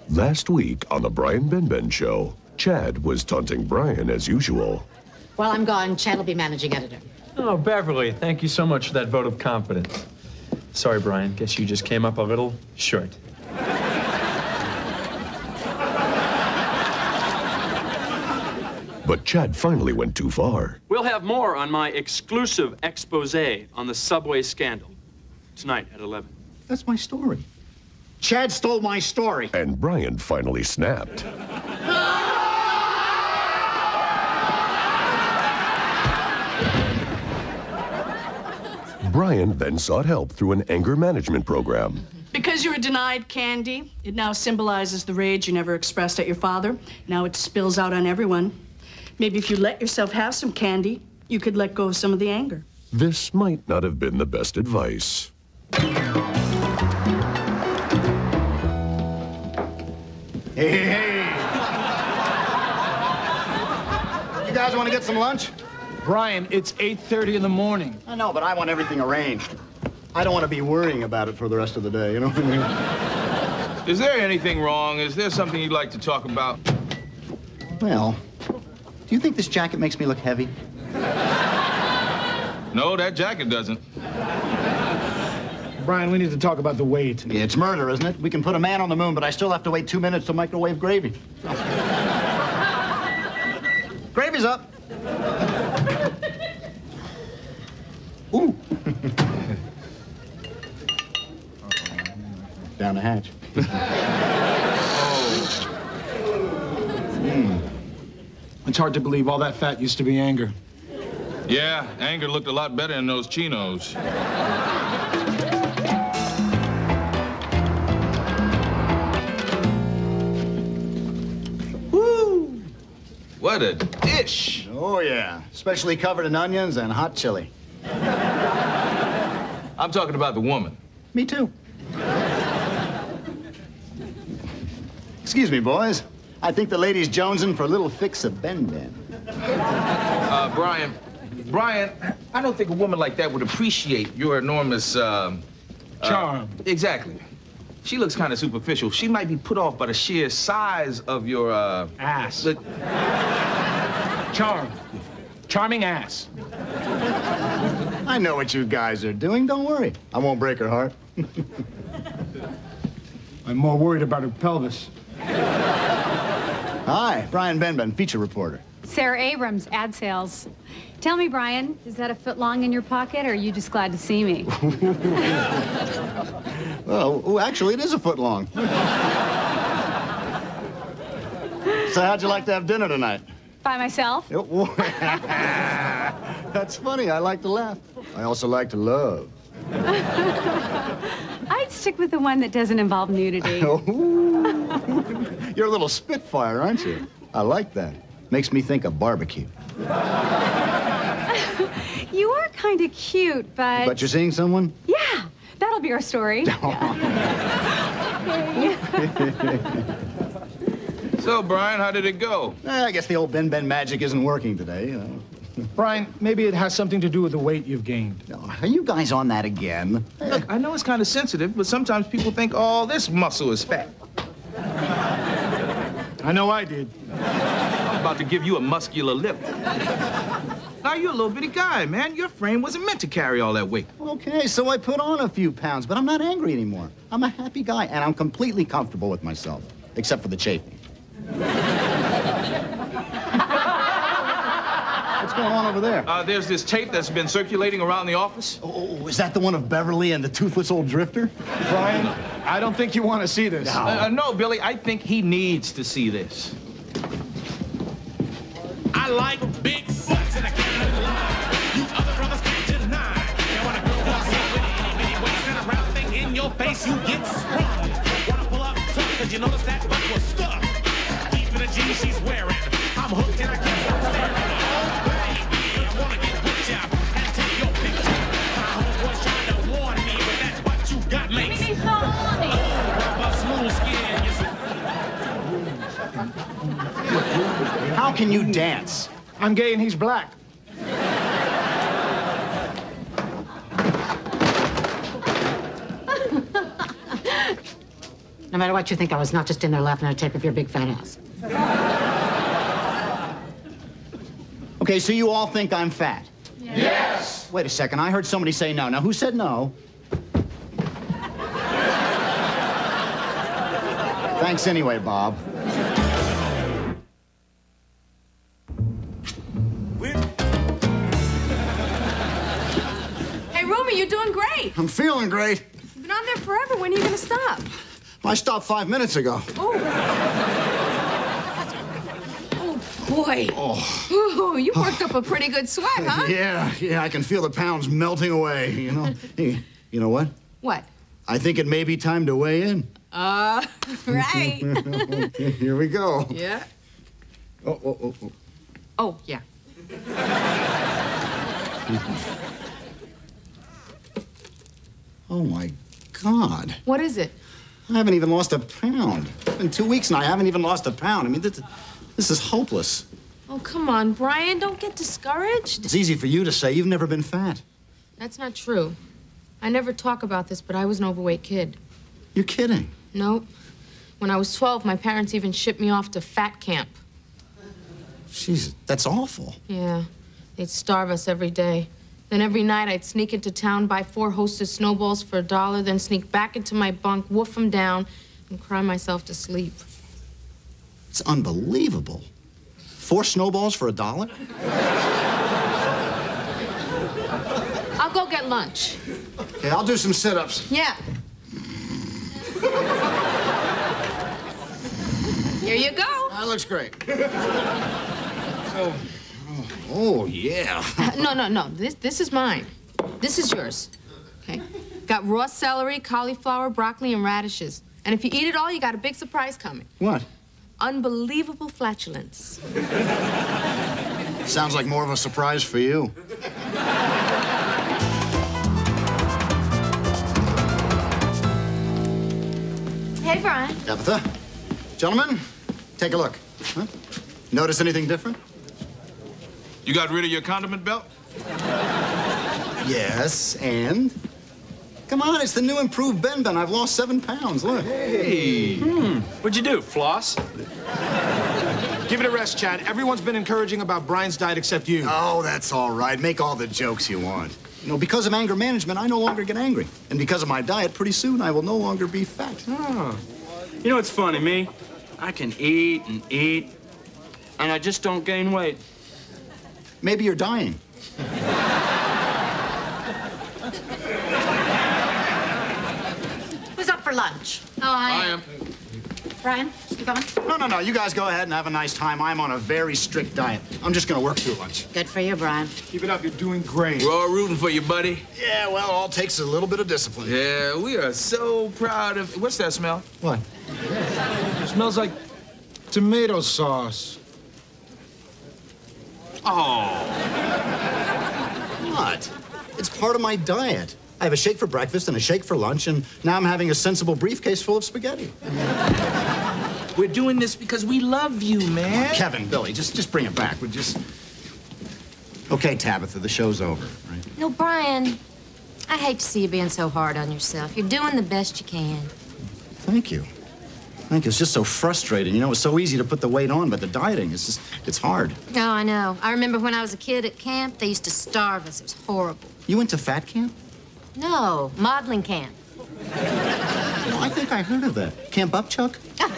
Last week on the Brian Benben Show, Chad was taunting Brian as usual. While I'm gone, Chad will be managing editor. Oh, Beverly, thank you so much for that vote of confidence. Sorry, Brian. Guess you just came up a little short. But Chad finally went too far. We'll have more on my exclusive expose on the subway scandal tonight at 11. That's my story. Chad stole my story. And Brian finally snapped. Brian then sought help through an anger management program. Because you were denied candy, it now symbolizes the rage you never expressed at your father. Now it spills out on everyone. Maybe if you let yourself have some candy, you could let go of some of the anger. This might not have been the best advice. Hey. You guys want to get some lunch? Brian, it's 8:30 in the morning. I know, but I want everything arranged. I don't want to be worrying about it for the rest of the day, you know what I mean? Is there anything wrong? Is there something you'd like to talk about? Well, do you think this jacket makes me look heavy? No, that jacket doesn't. Brian, we need to talk about the weight. Yeah, it's murder, isn't it? We can put a man on the moon, but I still have to wait 2 minutes to microwave gravy. Gravy's up. Ooh. Down the hatch. It's hard to believe all that fat used to be anger. Yeah, anger looked a lot better in those chinos. Woo! What a dish! Oh, yeah. Especially covered in onions and hot chili. I'm talking about the woman. Me too. Excuse me, boys. I think the lady's jonesing for a little fix of Benben. Brian, I don't think a woman like that would appreciate your enormous, Charm. Exactly. She looks kind of superficial. She might be put off by the sheer size of your, Ass. Charm. Charming ass. I know what you guys are doing. Don't worry. I won't break her heart. I'm more worried about her pelvis. Hi, Brian Benben, feature reporter. Sarah Abrams, ad sales. Tell me, Brian, is that a foot long in your pocket, or are you just glad to see me? Well, actually, it is a foot long. So how'd you like to have dinner tonight? By myself? That's funny. I like to laugh. I also like to love. I'd stick with the one that doesn't involve nudity. You're a little spitfire, aren't you? I like that. Makes me think of barbecue. You are kind of cute, but... But you're seeing someone? Yeah, that'll be our story. So, Brian, how did it go? I guess the old Ben magic isn't working today, you know. Brian, maybe it has something to do with the weight you've gained. Are you guys on that again? Look, I know it's kind of sensitive, but sometimes people think, oh, this muscle is fat. I know I did. I'm about to give you a muscular lip. Now, you're a little bitty guy, man. Your frame wasn't meant to carry all that weight. Okay, so I put on a few pounds, but I'm not angry anymore. I'm a happy guy, and I'm completely comfortable with myself, except for the chafing. What's going on over there? There's this tape that's been circulating around the office. Oh, is that the one of Beverly and the toothless old drifter? Brian, I don't think you want to see this. No, Billy, I think he needs to see this. I like big butts and I can't lie. You other brothers can't deny. You wanna go walks up with itty bitty waist and a round thing in your face, you get sprung. Wanna pull up tough, cause you notice that butt was stuck. Deep in the jeans she's wearing. I'm hooked and I can't stop staring. Oh, baby, I wanna get with ya and take your picture. My homeboy's trying to warn me, but that butt you got makes me so horny. Oh, rubber smooth skin, you see. How can you dance? I'm gay and he's black. No matter what you think, I was not just in there laughing at a tape of your big fat ass. Okay, so you all think I'm fat? Yes. Wait a second, I heard somebody say no. Now, who said no? Thanks anyway, Bob. Hey, Rumi, you're doing great. I'm feeling great. You've been on there forever. When are you going to stop? I stopped 5 minutes ago. Oh. Oh, boy. Oh. Ooh, you worked up a pretty good sweat, huh? Yeah, I can feel the pounds melting away, you know. Hey, you know what? What? I think it may be time to weigh in. Right. Here we go. Yeah. Oh. Oh, yeah. Oh, my God. What is it? I haven't even lost a pound. It's been 2 weeks and I haven't even lost a pound. I mean, this is hopeless. Oh, come on, Brian. Don't get discouraged. It's easy for you to say. You've never been fat. That's not true. I never talk about this, but I was an overweight kid. You're kidding. Nope. When I was 12, my parents even shipped me off to fat camp. Jeez, that's awful. Yeah. They'd starve us every day. Then every night, I'd sneak into town, buy 4 Hostess snowballs for $1, then sneak back into my bunk, woof them down, and cry myself to sleep. It's unbelievable. 4 snowballs for $1? I'll go get lunch. Okay, I'll do some sit-ups. Yeah. Here you go. That looks great. Oh, yeah. No. This is mine. This is yours. Okay. Got raw celery, cauliflower, broccoli, and radishes. And if you eat it all, you got a big surprise coming. What? Unbelievable flatulence. Sounds like more of a surprise for you. Hey, Brian. Tabitha. Gentlemen, take a look. Huh? Notice anything different? You got rid of your condiment belt? Yes, and? Come on, it's the new improved Benben. I've lost 7 pounds, look. Hey. What'd you do, floss? Give it a rest, Chad. Everyone's been encouraging about Brian's diet except you. Oh, that's all right. Make all the jokes you want. You know, because of anger management, I no longer get angry. And because of my diet, pretty soon I will no longer be fat. Oh. You know what's funny, me? I can eat and eat, and I just don't gain weight. Maybe you're dying. Who's up for lunch? Oh, I am. Brian, you coming? No. You guys go ahead and have a nice time. I'm on a very strict diet. I'm just gonna work through lunch. Good for you, Brian. Keep it up. You're doing great. We're all rooting for you, buddy. Yeah, well, it all takes a little bit of discipline. Yeah, we are so proud of... What's that smell? What? It smells like tomato sauce. Oh. What? It's part of my diet. I have a shake for breakfast and a shake for lunch, and now I'm having a sensible briefcase full of spaghetti. We're doing this because we love you, man. Kevin, Billy, just bring it back. We're just... Okay, Tabitha, the show's over, right? No, Brian, I hate to see you being so hard on yourself. You're doing the best you can. Thank you. Thank you. It's just so frustrating. You know, it's so easy to put the weight on, but the dieting, it's hard. Oh, I know. I remember when I was a kid at camp, they used to starve us. It was horrible. You went to fat camp? No, modeling camp. Well, I think I heard of that. Camp Upchuck?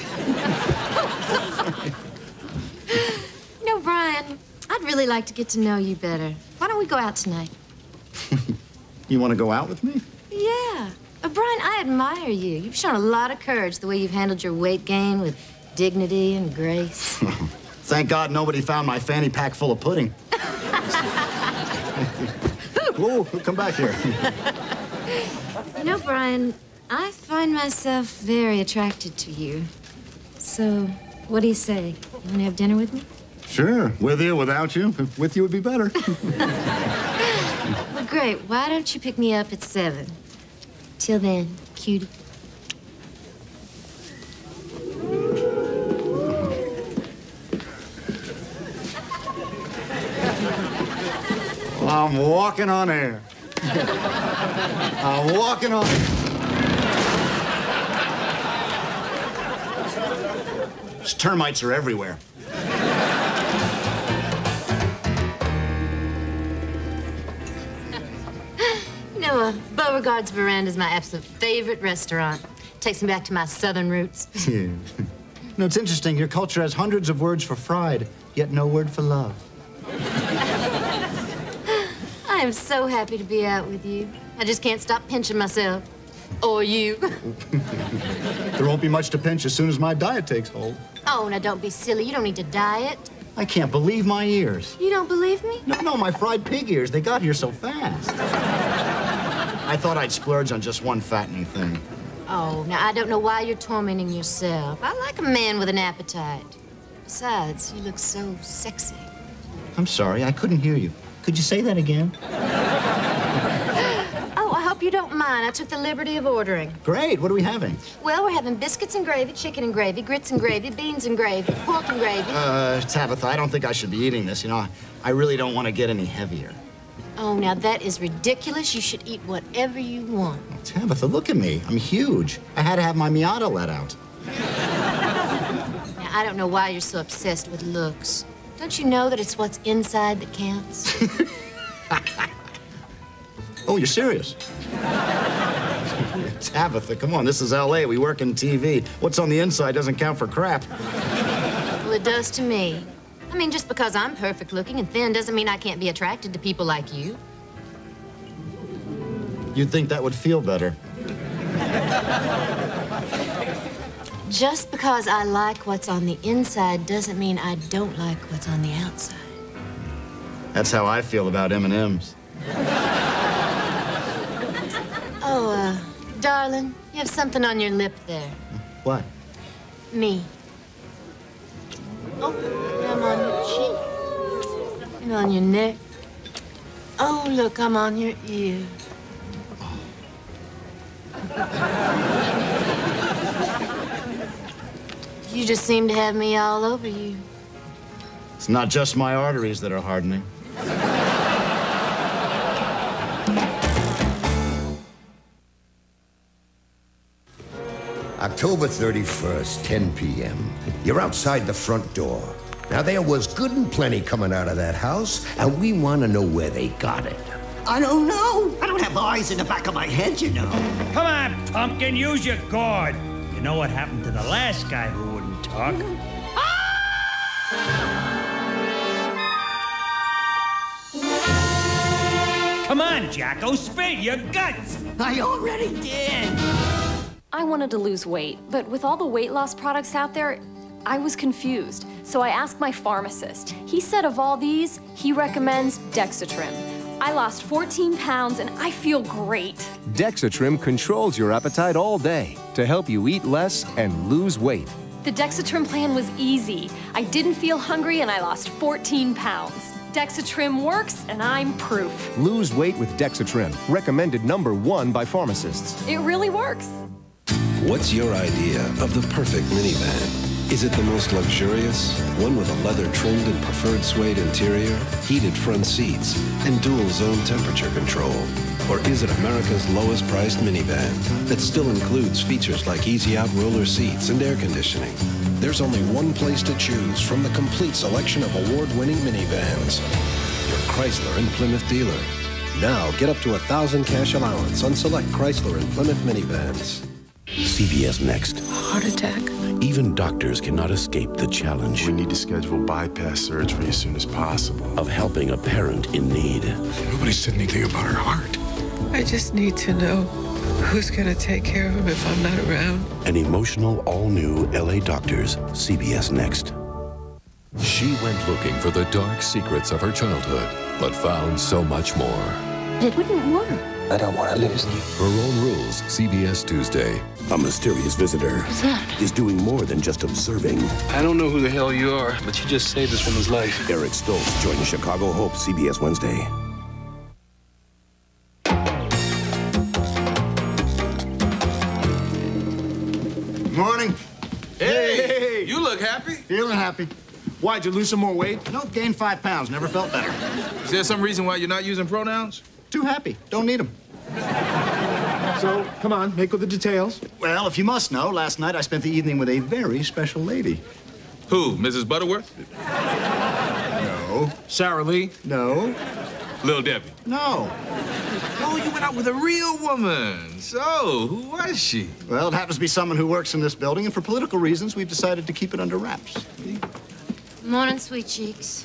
You know, Brian, I'd really like to get to know you better. Why don't we go out tonight? You want to go out with me? Yeah. Brian, I admire you. You've shown a lot of courage the way you've handled your weight gain with dignity and grace. Thank God nobody found my fanny pack full of pudding. Whoa, come back here. You know, Brian, I find myself very attracted to you. So, what do you say? You want to have dinner with me? Sure. With you, without you. With you would be better. Well, great. Why don't you pick me up at 7? Till then, cutie. Well, I'm walking on air. I'm walking on air. These termites are everywhere. You know, Beauregard's Veranda is my absolute favorite restaurant. Takes me back to my southern roots. Yeah. No, it's interesting. Your culture has hundreds of words for fried, yet no word for love. I am so happy to be out with you. I just can't stop pinching myself. Or you. There won't be much to pinch as soon as my diet takes hold. Oh, now don't be silly. You don't need to diet. I can't believe my ears. You don't believe me? No, my fried pig ears. They got here so fast. I thought I'd splurge on just one fattening thing. Oh, now I don't know why you're tormenting yourself. I like a man with an appetite. Besides, you look so sexy. I'm sorry, I couldn't hear you. Could you say that again? Oh, I hope you don't mind. I took the liberty of ordering. Great. What are we having? Well, we're having biscuits and gravy, chicken and gravy, grits and gravy, beans and gravy, pork and gravy. Tabitha, I don't think I should be eating this. You know, I really don't want to get any heavier. Oh, now that is ridiculous. You should eat whatever you want. Tabitha, look at me. I'm huge. I had to have my Miata let out. Now, I don't know why you're so obsessed with looks. Don't you know that it's what's inside that counts? Oh, you're serious? Tabitha, come on. This is L.A. We work in TV. What's on the inside doesn't count for crap. Well, it does to me. I mean, just because I'm perfect looking and thin doesn't mean I can't be attracted to people like you. You'd think that would feel better. Just because I like what's on the inside doesn't mean I don't like what's on the outside. That's how I feel about M&Ms. Oh, darling, you have something on your lip there. What? Me. Oh, I'm on your cheek. And on your neck. Oh, look, I'm on your ear. You just seem to have me all over you. It's not just my arteries that are hardening. October 31st, 10 p.m. You're outside the front door. Now, there was good and plenty coming out of that house, and we want to know where they got it. I don't know. I don't have eyes in the back of my head, you know. Come on, pumpkin, use your gourd. You know what happened to the last guy who wouldn't talk? Come on, Jacko, spill your guts. I already did. I wanted to lose weight, but with all the weight loss products out there, I was confused. So I asked my pharmacist. He said of all these, he recommends Dexatrim. I lost 14 pounds and I feel great. Dexatrim controls your appetite all day to help you eat less and lose weight. The Dexatrim plan was easy. I didn't feel hungry and I lost 14 pounds. Dexatrim works and I'm proof. Lose weight with Dexatrim, recommended #1 by pharmacists. It really works. What's your idea of the perfect minivan? Is it the most luxurious? One with a leather-trimmed and preferred suede interior, heated front seats, and dual zone temperature control? Or is it America's lowest-priced minivan that still includes features like easy-out roller seats and air conditioning? There's only one place to choose from the complete selection of award-winning minivans. Your Chrysler and Plymouth dealer. Now get up to $1,000 cash allowance on select Chrysler and Plymouth minivans. CBS Next. Heart attack. Even doctors cannot escape the challenge. We need to schedule bypass surgery as soon as possible. Of helping a parent in need. Nobody said anything about her heart. I just need to know who's going to take care of him if I'm not around. An emotional, all-new LA Doctors. CBS Next. She went looking for the dark secrets of her childhood, but found so much more. It wouldn't work. I don't want to lose you. Her Own Rules, CBS Tuesday. A mysterious visitor is doing more than just observing. I don't know who the hell you are, but you just saved this woman's life. Eric Stoltz joining Chicago Hope, CBS Wednesday. Morning. Hey, you look happy. Feeling happy. Why'd you lose some more weight? Nope, gained 5 pounds. Never felt better. Is there some reason why you're not using pronouns? Too happy. Don't need them. So, come on, make with the details. Well, if you must know, last night I spent the evening with a very special lady. Who, Mrs. Butterworth? No. Sarah Lee? No. Little Debbie? No. Oh, you went out with a real woman. So, who was she? Well, it happens to be someone who works in this building, and for political reasons, we've decided to keep it under wraps. Morning, sweet cheeks.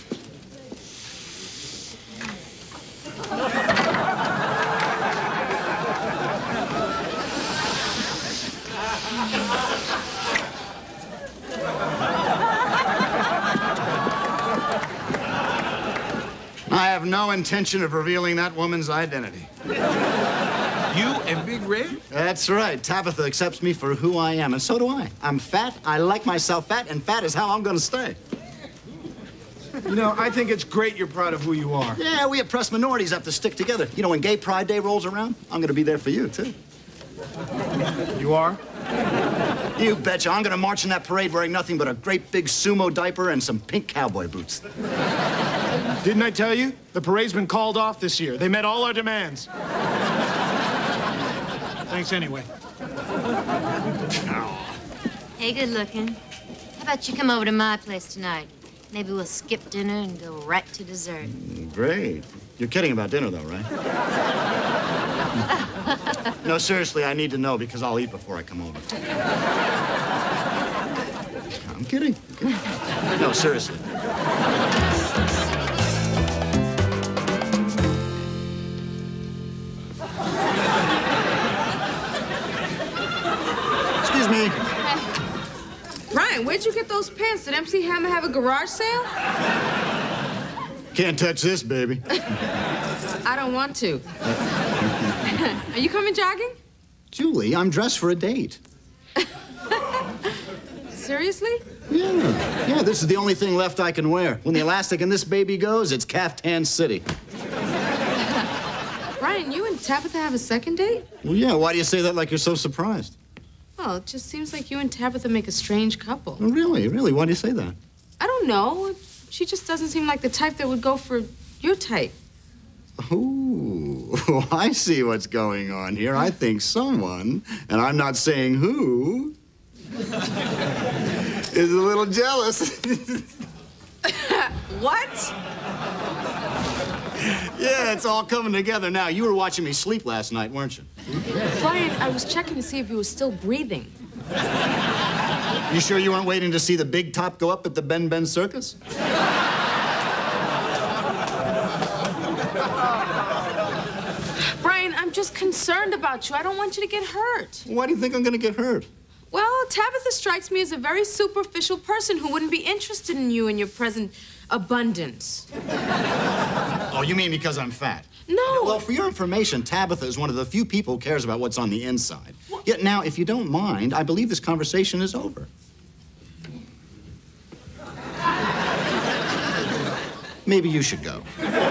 I have no intention of revealing that woman's identity. You and Big Red? That's right. Tabitha accepts me for who I am, and so do I. I'm fat, I like myself fat, and fat is how I'm gonna stay. You know, I think it's great you're proud of who you are. Yeah, we oppressed minorities have to stick together. You know, when Gay Pride Day rolls around, I'm gonna be there for you, too. You are? You betcha. I'm gonna march in that parade wearing nothing but a great big sumo diaper and some pink cowboy boots. Didn't I tell you? The parade's been called off this year. They met all our demands. Thanks anyway. Hey, good looking. How about you come over to my place tonight? Maybe we'll skip dinner and go right to dessert. Great. You're kidding about dinner, though, right? No, seriously, I need to know because I'll eat before I come over. I'm kidding. No, seriously. Excuse me. Ryan, where'd you get those pants? Did MC Hammer have a garage sale? Can't touch this, baby. I don't want to. Are you coming jogging? Julie, I'm dressed for a date. Seriously? Yeah, this is the only thing left I can wear. When the elastic in this baby goes, it's Caftan City. Ryan, you and Tabitha have a second date? Well, yeah, why do you say that like you're so surprised? Well, it just seems like you and Tabitha make a strange couple. Oh, really? Really? Why do you say that? I don't know. She just doesn't seem like the type that would go for your type. Ooh, I see what's going on here. I think someone, and I'm not saying who, is a little jealous. What? Yeah, it's all coming together now. You were watching me sleep last night, weren't you? Brian, I was checking to see if you were still breathing. You sure you weren't waiting to see the big top go up at the Benben circus? Brian, I'm just concerned about you. I don't want you to get hurt. Why do you think I'm gonna get hurt? Well, Tabitha strikes me as a very superficial person who wouldn't be interested in you and your present abundance. Oh, you mean because I'm fat? No. Well, for your information, Tabitha is one of the few people who cares about what's on the inside. Yet now, if you don't mind, I believe this conversation is over. Maybe you should go.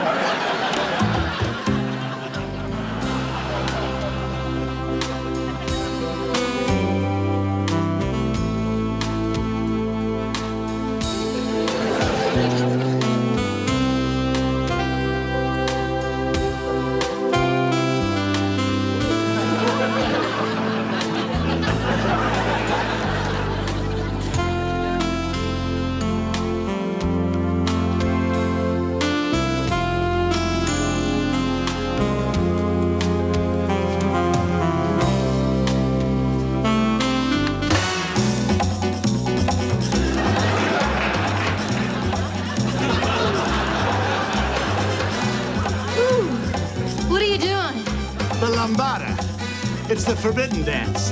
It's the forbidden dance.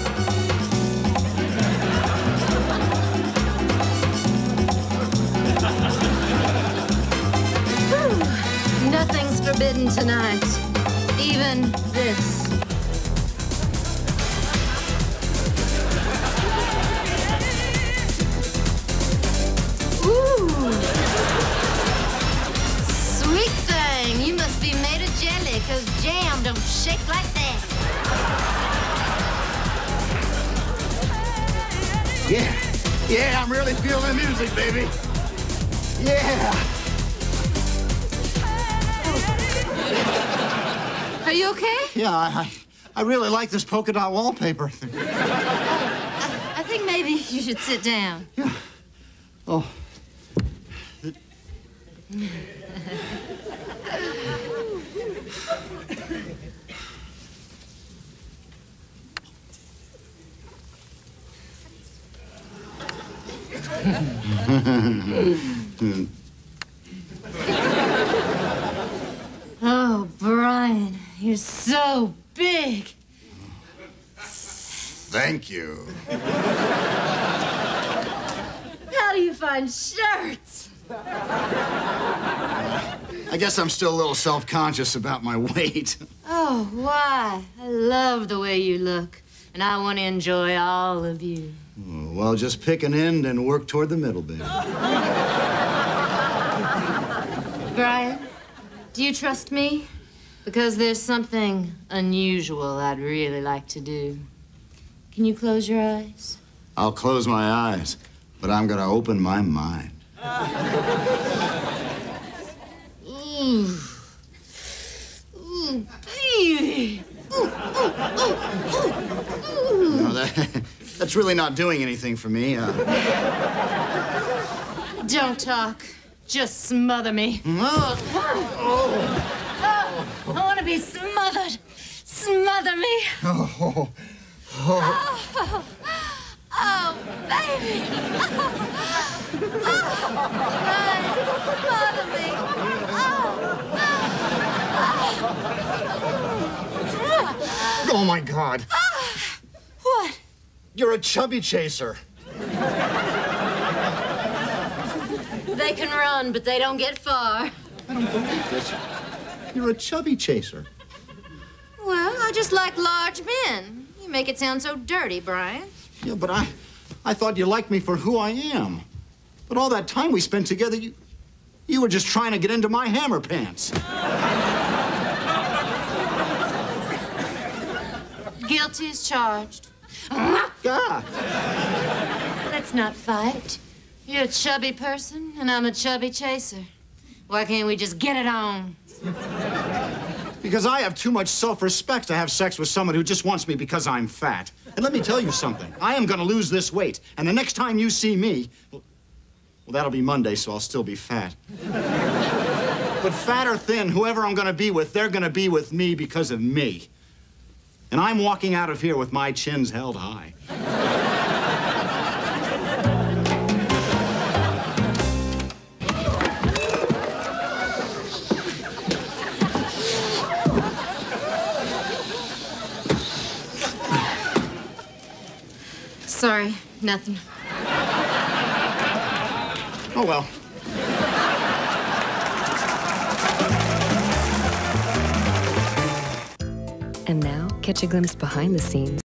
Nothing's forbidden tonight. Even this. Ooh. Sweet thing. You must be made of jelly, 'cause jam don't shake like that. Yeah, I'm really feeling the music, baby. Yeah. Are you okay? Yeah, I really like this polka dot wallpaper. I think maybe you should sit down. Yeah. Oh. Oh, Brian, you're so big. Thank you. How do you find shirts? I guess I'm still a little self-conscious about my weight. Oh, why? I love the way you look, and I want to enjoy all of you. Oh, well, just pick an end and work toward the middle, baby. Brian, do you trust me? Because there's something unusual I'd really like to do. Can you close your eyes? I'll close my eyes, but I'm gonna open my mind. Ooh. Ooh, baby. Ooh, ooh, ooh, ooh. No, that's really not doing anything for me. Don't talk. Just smother me. Oh. I want to be smothered. Smother me. Oh. Oh, oh baby. Right. Smother me. Oh, my God. What? You're a chubby chaser. They can run, but they don't get far. I don't believe this. You're a chubby chaser. Well, I just like large men. You make it sound so dirty, Brian. Yeah, but I thought you liked me for who I am. But all that time we spent together, you were just trying to get into my hammer pants. Guilty as charged. God. Let's not fight. You're a chubby person, and I'm a chubby chaser. Why can't we just get it on? Because I have too much self-respect to have sex with someone who just wants me because I'm fat. And let me tell you something. I am going to lose this weight. And the next time you see me, well, that'll be Monday, so I'll still be fat. But fat or thin, whoever I'm going to be with, they're going to be with me because of me. And I'm walking out of here with my chins held high. Sorry, nothing. Oh, well. And now, catch a glimpse behind the scenes